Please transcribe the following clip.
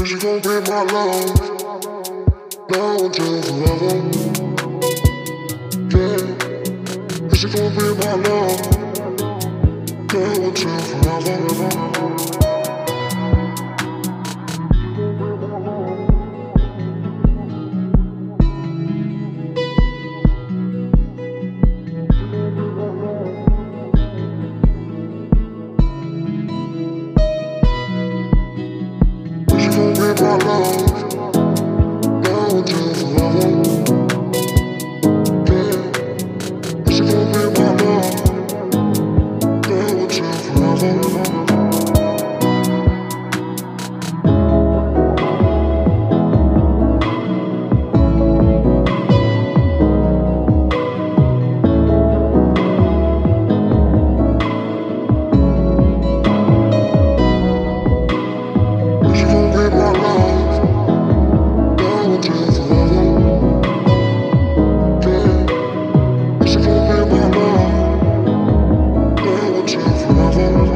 you gon' be my love, now until forever. Yeah, is you gon' be my love, now until forever. My love, now until forever. Yeah, is you gon' be my love, now until forever. Forever.